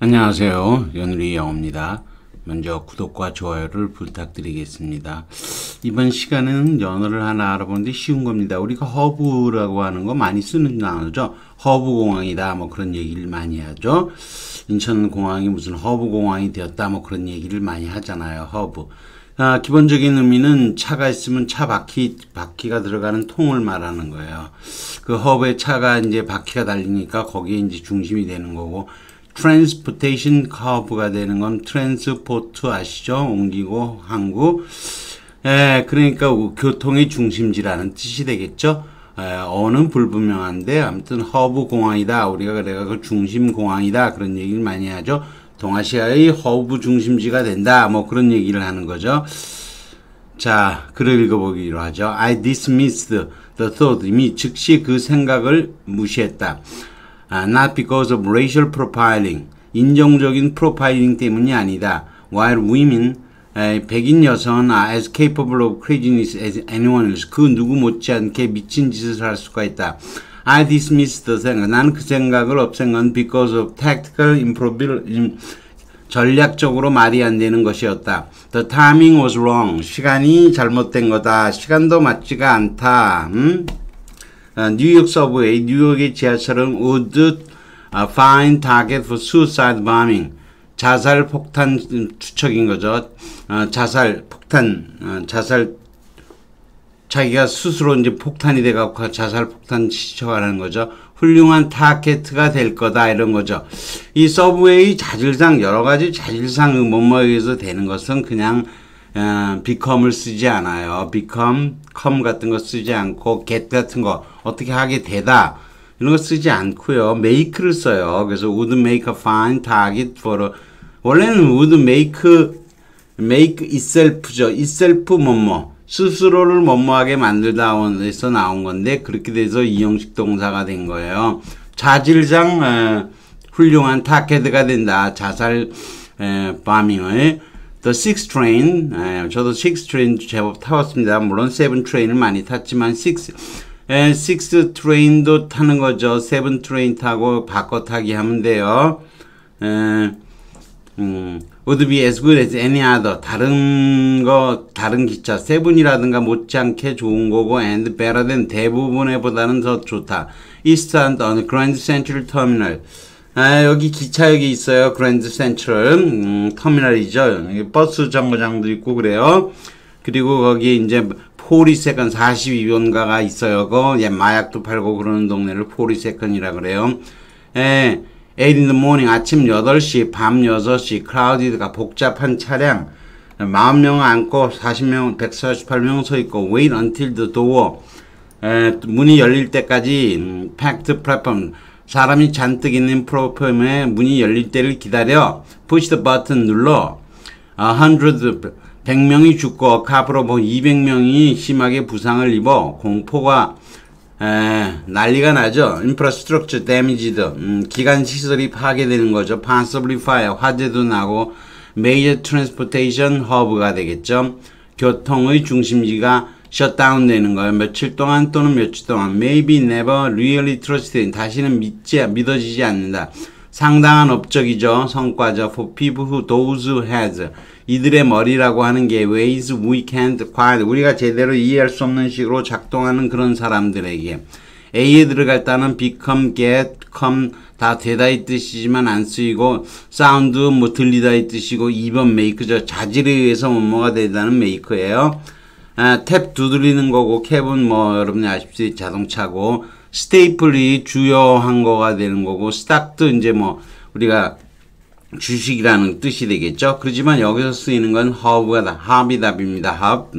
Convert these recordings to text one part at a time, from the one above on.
안녕하세요. 연우리 영어입니다. 먼저 구독과 좋아요를 부탁드리겠습니다. 이번 시간은 연어를 하나 알아보는데 쉬운 겁니다. 우리가 허브라고 하는 거 많이 쓰는 단어죠. 허브공항이다 뭐 그런 얘기를 많이 하죠. 인천공항이 무슨 허브공항이 되었다 뭐 그런 얘기를 많이 하잖아요. 허브. 기본적인 의미는 차가 있으면 차 바퀴가 들어가는 통을 말하는 거예요. 그 허브에 차가 이제 바퀴가 달리니까 거기에 이제 중심이 되는 거고, transportation curve가 되는 건 transport 아시죠? 옮기고 항구. 그러니까 교통의 중심지라는 뜻이 되겠죠. 어는 불분명한데 아무튼 허브 공항이다. 우리가 내가 그 중심 공항이다. 그런 얘기를 많이 하죠. 동아시아의 허브 중심지가 된다. 뭐 그런 얘기를 하는 거죠. 자, 글을 읽어보기로 하죠. I dismissed the thought. 이미 즉시 그 생각을 무시했다. Not because of racial profiling. 인종적인 프로파일링 때문이 아니다. While women, 백인 여성은 as capable of craziness as anyone else. 그 누구 못지않게 미친 짓을 할 수가 있다. I dismissed the 생각. 나는 그 생각을 없앤 건 because of tactical improbability. 전략적으로 말이 안 되는 것이었다. The timing was wrong. 시간이 잘못된 거다. 시간도 맞지가 않다. 뉴욕 서브웨이, 뉴욕의 지하철은 would find target for suicide bombing. 자살 폭탄 투척인 거죠. 자살 폭탄, 자기가 스스로 이제 폭탄이 돼갖고 자살 폭탄 시척하는 거죠. 훌륭한 타겟가 될 거다 이런 거죠. 이 서브웨이 자질상 여러 가지 자질상 뭐뭐에 의해서 되는 것은 그냥 become을 쓰지 않아요. become, come 같은 거 쓰지 않고 get 같은 거 어떻게 하게 되다 이런 거 쓰지 않고요. make를 써요. 그래서 would make a fine target for a, 원래는 would make itself죠. itself 뭐뭐 스스로를 뭐뭐하게 만들다에서 나온 건데 그렇게 돼서 이형식 동사가 된 거예요. 자질상 훌륭한 타겟가 된다. 자살 바밍을. The Six Train, 저도 Six Train 제법 타봤습니다. 물론 Seven Train을 많이 탔지만 Six Train도 타는 거죠. Seven Train 타고 바꿔 타기 하면 돼요. Would be as good as any other. 다른 기차. Seven이라든가 못지않게 좋은 거고, and better than 대부분에 보다는 더 좋다. Eastern Grand Central Terminal. 여기 기차역이 있어요. 그랜드 센트럴 터미널이죠. 버스 정거장도 있고 그래요. 그리고 거기에 이제 42nd 42번가가 있어요. 마약도 팔고 그러는 동네를 42nd이라 그래요. 8 in the morning 아침 8시 밤 6시 crowded가 복잡한 차량 40명 앉고 148명 서 있고 wait until the door 문이 열릴 때까지 packed platform 사람이 잔뜩 있는 플랫폼에 문이 열릴 때를 기다려. push the button 눌러. 100명이 죽고 카프로 200명이 심하게 부상을 입어. 공포가 난리가 나죠. infrastructure damaged. 기관 시설이 파괴되는 거죠. possibly fire. 화재도 나고 major transportation hub가 되겠죠. 교통의 중심지가 셧다운 되는 거예요. 며칠 동안 또는 며칠 동안. maybe never really trusted. 다시는 믿어지지 않는다. 상당한 업적이죠. 성과죠. for people who those who has. 이들의 머리라고 하는 게 ways we can't quite. 우리가 제대로 이해할 수 없는 식으로 작동하는 그런 사람들에게. A에 들어갈 때는 become, get, come 다 되다 이 뜻이지만 안 쓰이고 sound 뭐 들리다 이 뜻이고 2번 make죠. 자질에 의해서 뭐뭐가 되다는 make예요. 탭 두드리는 거고 캡은 뭐 여러분이 아십시오 자동차고 스테이플이 주요한 거가 되는 거고 스탁도 이제 뭐 우리가 주식이라는 뜻이 되겠죠. 그렇지만 여기서 쓰이는 건 허브가 합이 답입니다. 합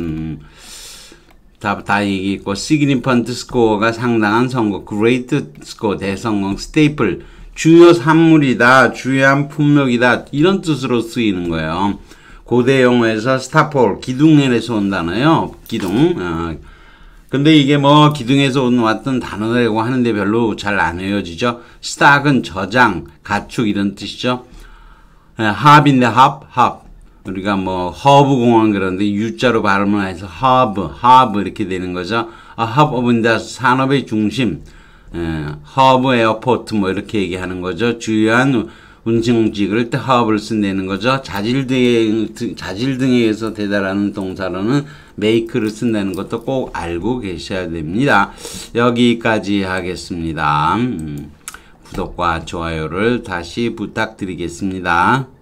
답 다 얘기 있고 significant score가 상당한 성공 great score 대성공 스테이플 주요 산물이다 주요한 품목이다 이런 뜻으로 쓰이는 거예요. 고대 용어에서 스타폴, 기둥에서 온다나요? 기둥. 근데 이게 뭐 기둥에서 왔던 단어라고 하는데 별로 잘 안 헤어지죠. 스탁은 저장, 가축 이런 뜻이죠. 합인데 합. 우리가 뭐 허브 공항 그런데 U자로 발음을 해서 허브 이렇게 되는 거죠. hub of industry, 산업의 중심. 허브 에어포트 뭐 이렇게 얘기하는 거죠. 주요한 움직일 때 have를 쓴다는 거죠. 자질 등에 의해서 대달하는 동사로는 make를 쓴다는 것도 꼭 알고 계셔야 됩니다. 여기까지 하겠습니다. 구독과 좋아요를 다시 부탁드리겠습니다.